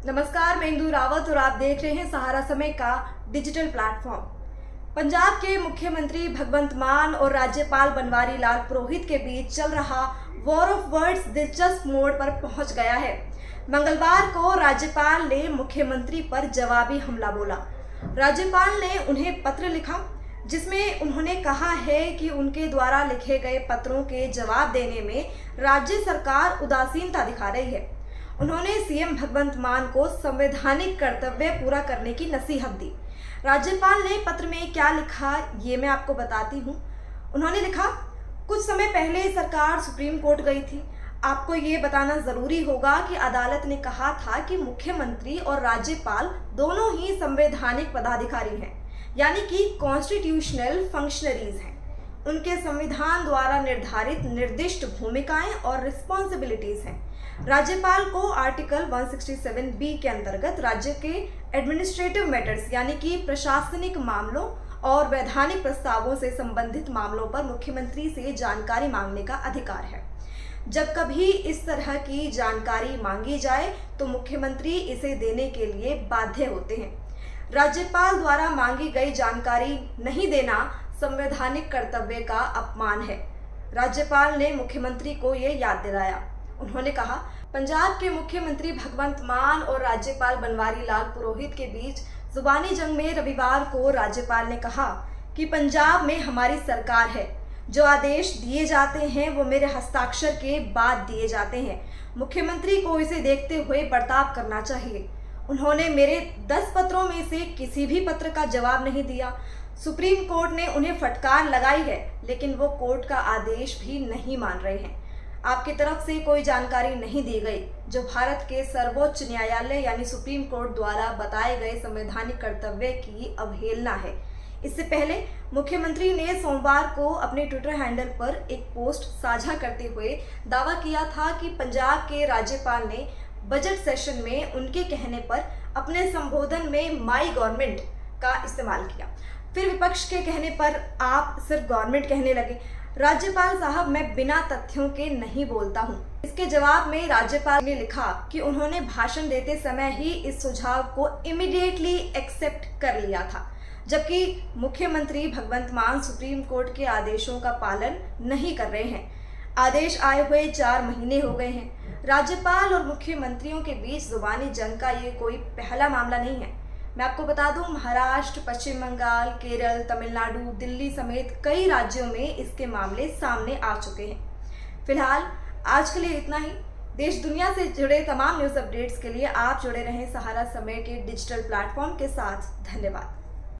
नमस्कार, मैं इंदु रावत और आप देख रहे हैं सहारा समय का डिजिटल प्लेटफॉर्म। पंजाब के मुख्यमंत्री भगवंत मान और राज्यपाल बनवारी लाल पुरोहित के बीच चल रहा वॉर ऑफ वर्ड्स दिलचस्प मोड़ पर पहुंच गया है। मंगलवार को राज्यपाल ने मुख्यमंत्री पर जवाबी हमला बोला। राज्यपाल ने उन्हें पत्र लिखा जिसमें उन्होंने कहा है कि उनके द्वारा लिखे गए पत्रों के जवाब देने में राज्य सरकार उदासीनता दिखा रही है। उन्होंने सीएम भगवंत मान को संवैधानिक कर्तव्य पूरा करने की नसीहत दी। राज्यपाल ने पत्र में क्या लिखा ये मैं आपको बताती हूँ। उन्होंने लिखा, कुछ समय पहले सरकार सुप्रीम कोर्ट गई थी। आपको ये बताना जरूरी होगा कि अदालत ने कहा था कि मुख्यमंत्री और राज्यपाल दोनों ही संवैधानिक पदाधिकारी हैं, यानी कि कॉन्स्टिट्यूशनल फंक्शनरीज हैं। उनके संविधान द्वारा निर्धारित निर्दिष्ट भूमिकाएं और रिस्पॉन्सिबिलिटीज हैं। राज्यपाल को आर्टिकल 167B के अंतर्गत राज्य के एडमिनिस्ट्रेटिव मैटर्स यानी कि प्रशासनिक मामलों और वैधानिक प्रस्तावों से संबंधित मामलों पर मुख्यमंत्री से जानकारी मांगने का अधिकार है। जब कभी इस तरह की जानकारी मांगी जाए तो मुख्यमंत्री इसे देने के लिए बाध्य होते हैं। राज्यपाल द्वारा मांगी गई जानकारी नहीं देना संवैधानिक कर्तव्य का अपमान है। राज्यपाल ने मुख्यमंत्री को ये याद दिलाया। उन्होंने कहा, पंजाब के मुख्यमंत्री भगवंत मान और राज्यपाल बनवारी लाल पुरोहित के बीच जुबानी जंग में रविवार को राज्यपाल ने कहा कि पंजाब में हमारी सरकार है। जो आदेश दिए जाते हैं वो मेरे हस्ताक्षर के बाद दिए जाते हैं। मुख्यमंत्री को इसे देखते हुए बर्ताव करना चाहिए। उन्होंने मेरे 10 पत्रों में से किसी भी पत्र का जवाब नहीं दिया। सुप्रीम कोर्ट ने उन्हें फटकार लगाई है, लेकिन वो कोर्ट का आदेश भी नहीं मान रहे हैं। आपकी तरफ से कोई जानकारी नहीं दी गई, जो भारत के सर्वोच्च न्यायालय यानी सुप्रीम कोर्ट द्वारा बताए गए संवैधानिक कर्तव्य की अवहेलना है। इससे पहले मुख्यमंत्री ने सोमवार को अपने ट्विटर हैंडल पर एक पोस्ट साझा करते हुए दावा किया था कि पंजाब के राज्यपाल ने बजट सेशन में उनके कहने पर अपने संबोधन में माई गवर्नमेंट का इस्तेमाल किया। फिर विपक्ष के कहने पर आप सिर्फ गवर्नमेंट कहने लगे। राज्यपाल साहब, मैं बिना तथ्यों के नहीं बोलता हूँ। इसके जवाब में राज्यपाल ने लिखा कि उन्होंने भाषण देते समय ही इस सुझाव को इमीडिएटली एक्सेप्ट कर लिया था, जबकि मुख्यमंत्री भगवंत मान सुप्रीम कोर्ट के आदेशों का पालन नहीं कर रहे हैं। आदेश आए हुए 4 महीने हो गए हैं। राज्यपाल और मुख्यमंत्रियों के बीच जुबानी जंग का ये कोई पहला मामला नहीं है। मैं आपको बता दूं, महाराष्ट्र, पश्चिम बंगाल, केरल, तमिलनाडु, दिल्ली समेत कई राज्यों में इसके मामले सामने आ चुके हैं। फिलहाल आज के लिए इतना ही। देश दुनिया से जुड़े तमाम न्यूज़ अपडेट्स के लिए आप जुड़े रहें सहारा समय के डिजिटल प्लेटफॉर्म के साथ। धन्यवाद।